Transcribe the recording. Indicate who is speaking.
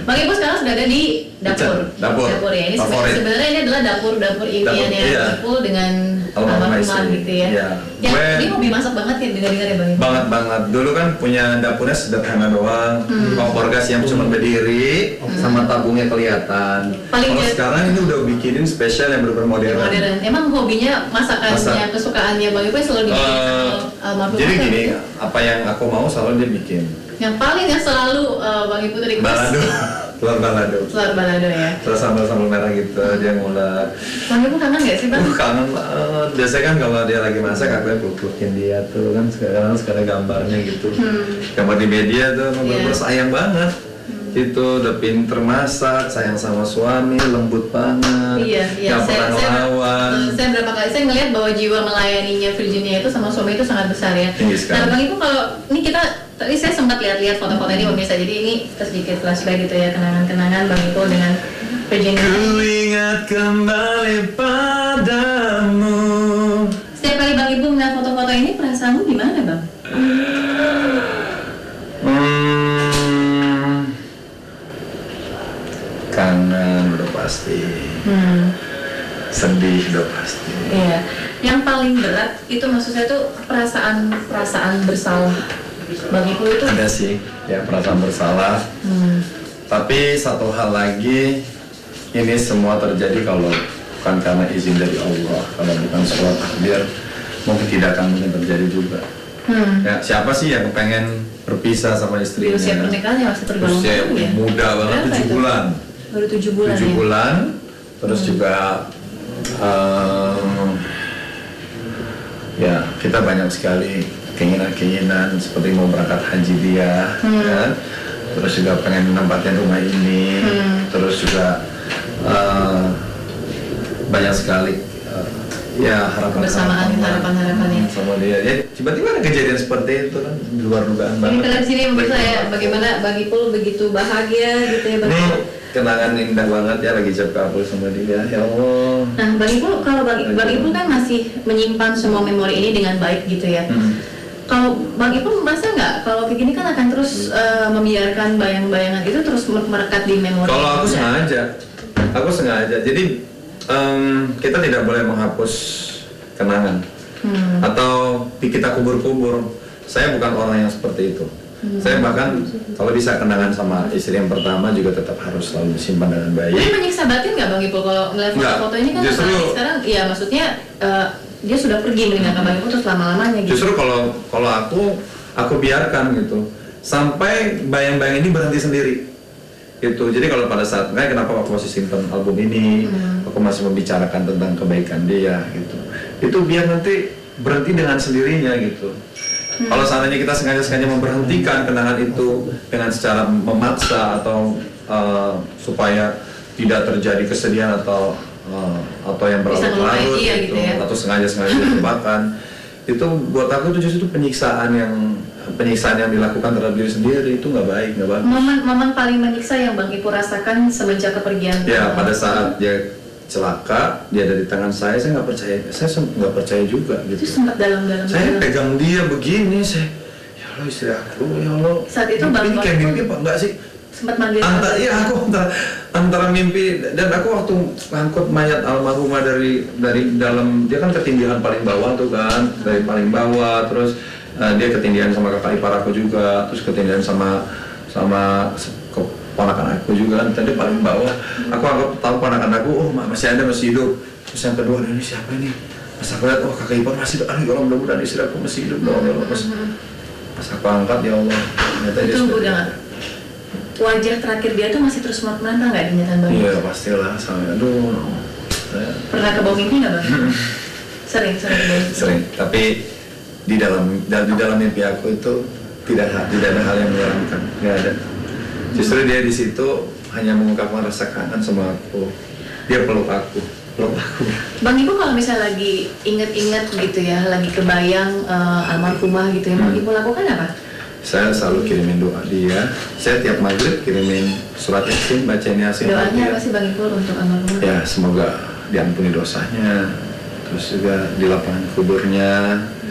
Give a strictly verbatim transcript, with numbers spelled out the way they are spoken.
Speaker 1: Bang Ibu sekarang sudah ada di dapur.
Speaker 2: Dapur.
Speaker 1: Dapur ya. Ini
Speaker 2: Favorit.
Speaker 1: sebenarnya ini adalah dapur-dapur impiannya
Speaker 2: iya.
Speaker 1: Ibu dengan
Speaker 2: almarhumah
Speaker 1: almarhumah gitu ya.
Speaker 2: Iya.
Speaker 1: Yang
Speaker 2: Gue,
Speaker 1: dia hobi masak banget ya dengar-dengar ya Bang Ibu.
Speaker 2: Banget banget. Dulu kan punya dapurnya sederhana doang,
Speaker 1: Hmm.
Speaker 2: kompor gas yang cuma berdiri, hmm. sama tabungnya kelihatan.
Speaker 1: Paling
Speaker 2: Kalau
Speaker 1: jad-
Speaker 2: sekarang ini udah bikinin spesial yang bener-bener modern.
Speaker 1: Modern. Emang hobinya masakannya,
Speaker 2: Masak.
Speaker 1: kesukaannya Bang Ibu selalu dibikin
Speaker 2: Uh,
Speaker 1: sama almarhumah.
Speaker 2: jadi
Speaker 1: atau
Speaker 2: gini,
Speaker 1: gitu?
Speaker 2: apa yang aku mau selalu dia bikin.
Speaker 1: Yang paling yang selalu uh, Bang Ibu request
Speaker 2: Balado, telur balado.
Speaker 1: telur balado ya.
Speaker 2: Terus sambal-sambal merah gitu, dia ngulek.
Speaker 1: Bang Ibu kangen nggak sih Bang?
Speaker 2: Uh, kangen banget. Biasanya kan kalau dia lagi masak, aku yang peluk-pelukin dia tuh kan sekarang sekarang gambarnya gitu.
Speaker 1: Hmm.
Speaker 2: Gambar di media tuh, bener-bener
Speaker 1: Yeah.
Speaker 2: sayang banget. Hmm. Itu udah pinter masak, sayang sama suami, lembut banget.
Speaker 1: Iya, iya.
Speaker 2: Gak
Speaker 1: Saya,
Speaker 2: pernah
Speaker 1: saya,
Speaker 2: ngelawan.
Speaker 1: saya berapa kali saya ngelihat bahwa jiwa melayaninya Virginia itu sama suami itu sangat besar ya.
Speaker 2: Tinggi sekali.
Speaker 1: Nah Bang Ibu kalau ini kita tadi saya sempat lihat-lihat foto-foto ini pemirsa, jadi ini kita sedikit flashback gitu ya, kenangan-kenangan Bang Ibu dengan Virginia.
Speaker 2: Ku ingat kembali padamu.
Speaker 1: Setiap kali Bang Ibu ngeliat foto-foto ini perasaanmu gimana Bang?
Speaker 2: Hmm, kangen udah pasti,
Speaker 1: Hmm.
Speaker 2: sedih udah pasti.
Speaker 1: Iya. Yang paling berat itu maksud saya tuh perasaan perasaan bersalah Bang Ibu itu.
Speaker 2: Ada sih, ya perasaan bersalah.
Speaker 1: Hmm.
Speaker 2: Tapi satu hal lagi, ini semua terjadi kalau bukan karena izin dari Allah, kalau bukan surat takdir, mungkin tidak akan mungkin terjadi juga.
Speaker 1: Hmm.
Speaker 2: Ya, siapa sih yang pengen berpisah sama
Speaker 1: Di
Speaker 2: istrinya?
Speaker 1: usia pernikahannya masih tergolong
Speaker 2: Usia
Speaker 1: muda ya?
Speaker 2: muda banget,
Speaker 1: Berapa
Speaker 2: tujuh
Speaker 1: itu?
Speaker 2: bulan.
Speaker 1: Baru tujuh bulan
Speaker 2: Tujuh
Speaker 1: ya?
Speaker 2: bulan, terus
Speaker 1: Hmm.
Speaker 2: juga um, ya kita banyak sekali keinginan-keinginan seperti mau berangkat haji dia,
Speaker 1: Hmm.
Speaker 2: kan? Terus juga pengen menempatin rumah ini,
Speaker 1: Hmm.
Speaker 2: terus juga uh, banyak sekali uh, ya harapan
Speaker 1: Kebersamaan, harapan-harapannya.
Speaker 2: sama dia. Ya tiba-tiba ada kejadian seperti itu kan di luar dugaan
Speaker 1: Ini
Speaker 2: banget.
Speaker 1: kita di sini pemirsa ya, bagaimana Bang Ipul begitu bahagia gitu ya Bang.
Speaker 2: Ini kenangan indah banget ya lagi jab kabul sama dia. Ya Allah.
Speaker 1: Nah Bang Ipul, kalau Bang, Bang Ipul kan masih menyimpan semua memori ini dengan baik gitu ya.
Speaker 2: Hmm.
Speaker 1: Kalau Bang Ipul merasa nggak kalau kayak gini kan akan terus uh, membiarkan bayang-bayangan itu terus merekat di memori?
Speaker 2: Kalau aku
Speaker 1: Iya.
Speaker 2: sengaja, aku sengaja. Jadi em, kita tidak boleh menghapus kenangan
Speaker 1: Hmm.
Speaker 2: atau kita kubur-kubur. Saya bukan orang yang seperti itu.
Speaker 1: Hmm.
Speaker 2: Saya bahkan kalau bisa kenangan sama istri yang pertama juga tetap harus selalu disimpan dengan
Speaker 1: Ini
Speaker 2: baik.
Speaker 1: menyiksa batin nggak Bang Ipul kalau ngeliat
Speaker 2: Nggak.
Speaker 1: foto-foto ini kan
Speaker 2: Justru-
Speaker 1: apalagi sekarang, ya maksudnya uh, dia sudah pergi meninggalkan Bang Ipul terus lama-lamanya gitu.
Speaker 2: Justru kalau kalau aku aku biarkan gitu sampai bayang-bayang ini berhenti sendiri. Gitu. Jadi kalau pada saat nggak kenapa aku masih simpan album ini,
Speaker 1: Hmm.
Speaker 2: aku masih membicarakan tentang kebaikan dia gitu. Itu biar nanti berhenti dengan sendirinya gitu.
Speaker 1: Hmm.
Speaker 2: Kalau seandainya kita sengaja-sengaja memberhentikan kenangan itu dengan secara memaksa atau uh, supaya tidak terjadi kesedihan atau uh, atau yang
Speaker 1: Bisa
Speaker 2: berlarut-larut
Speaker 1: ngelupain dia
Speaker 2: gitu,
Speaker 1: gitu ya.
Speaker 2: atau sengaja-sengaja dilupakan, itu buat aku itu justru penyiksaan yang penyiksaan yang dilakukan terhadap diri sendiri itu nggak baik, nggak bagus.
Speaker 1: Momen-momen paling menyiksa yang Bang Ipul rasakan semenjak kepergian.
Speaker 2: Ya
Speaker 1: uh,
Speaker 2: pada saat dia celaka, dia ada di tangan saya, saya nggak percaya, saya sem- nggak percaya juga
Speaker 1: itu
Speaker 2: gitu.
Speaker 1: sempat dalam-dalam.
Speaker 2: Saya pegang dia begini, saya, ya Allah istri aku, ya Allah.
Speaker 1: Saat itu
Speaker 2: ini
Speaker 1: Bang
Speaker 2: kayak
Speaker 1: Bang-
Speaker 2: mimpi apa enggak sih?
Speaker 1: sempat manggil.
Speaker 2: Antara iya aku antara, antara mimpi dan aku waktu ngangkut mayat almarhumah dari dari dalam, dia kan ketindihan paling bawah tuh kan, dari paling bawah, terus uh, dia ketindihan sama kakak ipar aku juga, terus ketindihan sama sama keponakan aku juga kan, tadi paling bawah. Aku anggap tahu ponakan aku, oh masih ada, masih hidup. Terus yang kedua, ini siapa ini? Pas aku lihat, oh kakak ipar masih hidup, aduh ya Allah mudah-mudahan istri aku masih hidup dong ya Allah. Pas, pas aku angkat ya Allah, ternyata dia
Speaker 1: Itu
Speaker 2: sudah-
Speaker 1: udah wajah terakhir dia tuh masih terus menantang nggak di ingatan Bang?
Speaker 2: Iya pastilah, sampai aduh saya
Speaker 1: Pernah ke bawah mimpi nggak Bang? Sering, sering ke bawah mimpi.
Speaker 2: sering, tapi di dalam di dalam mimpi aku itu tidak tidak ada hal yang menyeramkan, nggak ada. Justru dia di situ hanya mengungkapkan rasa kangen sama aku, dia peluk aku, peluk aku.
Speaker 1: Bang Ibu kalau misalnya lagi inget-inget gitu ya, lagi kebayang uh, almarhumah gitu ya, Bang
Speaker 2: Hmm.
Speaker 1: Ibu lakukan apa?
Speaker 2: Saya selalu kirimin doa dia, saya tiap maghrib kirimin surat yasin, bacain yasin buat
Speaker 1: Doanya
Speaker 2: dia.
Speaker 1: apa sih Bang Ibu untuk almarhumah?
Speaker 2: Ya semoga diampuni dosanya, terus juga di lapangan kuburnya